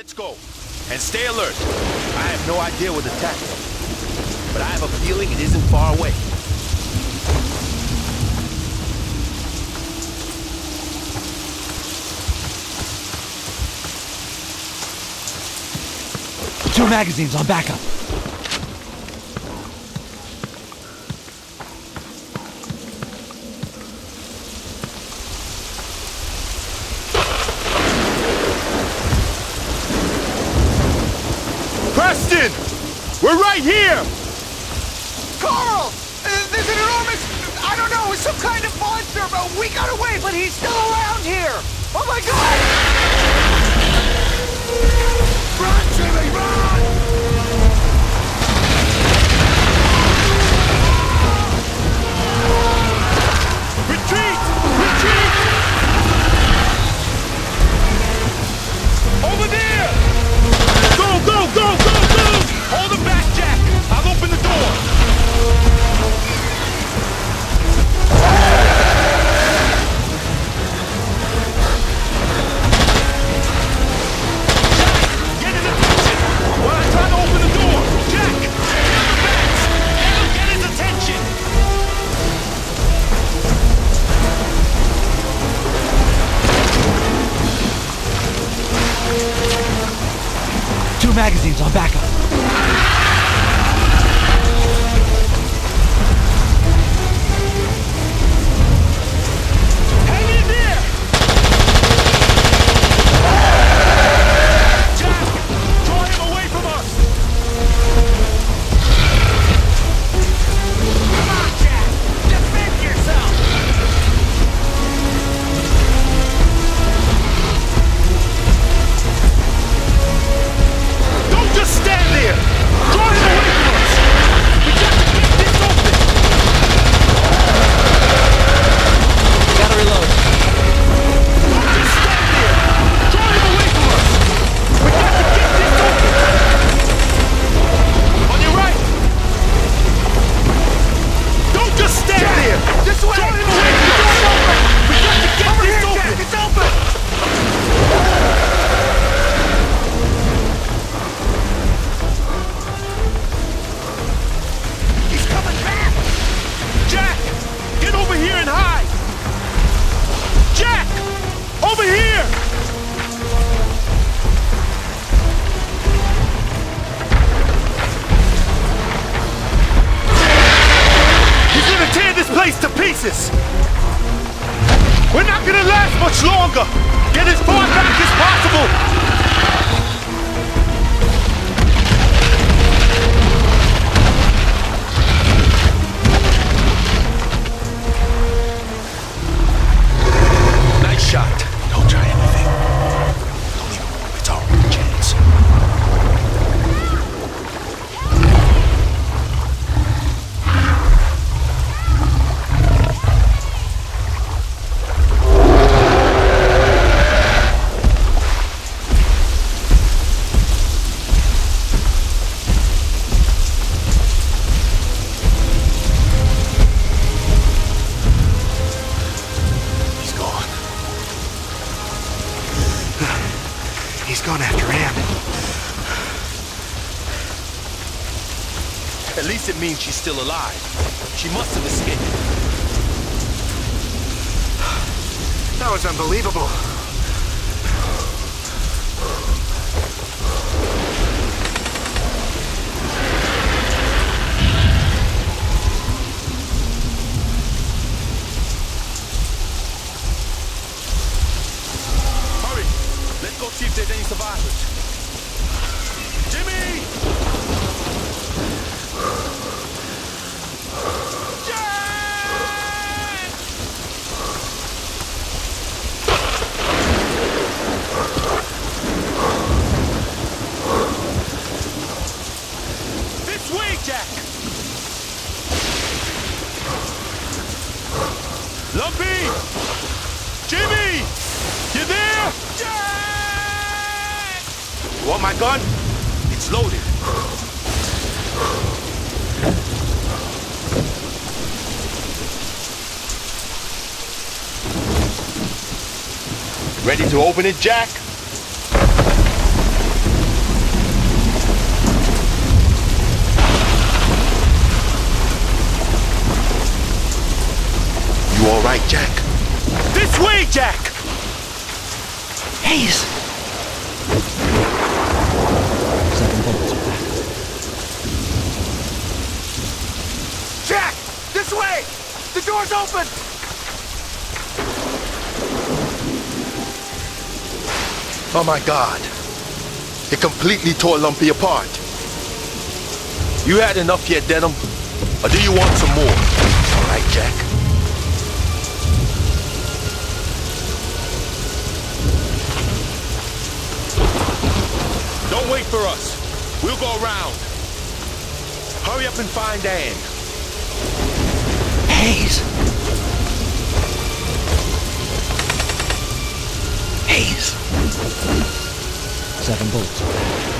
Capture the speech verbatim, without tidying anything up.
Let's go. And stay alert. I have no idea what attacked them, but I have a feeling it isn't far away. Two magazines on backup. Preston! We're right here! Carl! Uh, there's an enormous... I don't know, it's some kind of monster, but we got away, but he's still around here! Oh my god! Run, Jimmy, run! Retreat! Retreat! Over there! Go, go, go, go, go! Hold him back, Jack! I'll open the door! Jack, get his attention! While I try to open the door! Jack! Kill the bats! Let him get his attention! Two magazines on backup. Hang in there! Jack! Draw him away from us! Come on, Jack! Defend yourself! Don't just stand there! Draw him away from us! We got to get this open! Gotta reload. Don't just stand there! Draw him away from us! We got to get this open! On your right! Don't just stand Jack, there! this way! Draw him away from us! We got to get Over this here, open! Jack! It's open! He's coming back! Jack! Get over here and hide! Jack! Over here! He's gonna tear this place to pieces! We're not gonna last much longer! Get as far back as possible! Nice shot. Don't try anything. Don't even move. It's our only chance. He's gone. He's gone after Ann. At least it means she's still alive. She must have escaped. That was unbelievable. Hurry! Let's go see if there's any survivors. Jimmy! Jack! This way, Jack! Lumpy! Jimmy! You there? Jack! You want my gun? It's loaded. Ready to open it, Jack? right, Jack. This way, Jack! Hayes! Seven bullets are back. Jack! This way! The door's open! Oh my God. It completely tore Lumpy apart. You had enough yet, Denham? Or do you want some more? All right, Jack. Don't wait for us. We'll go around. Hurry up and find Ann. Hayes! Hayes! Seven bullets are back.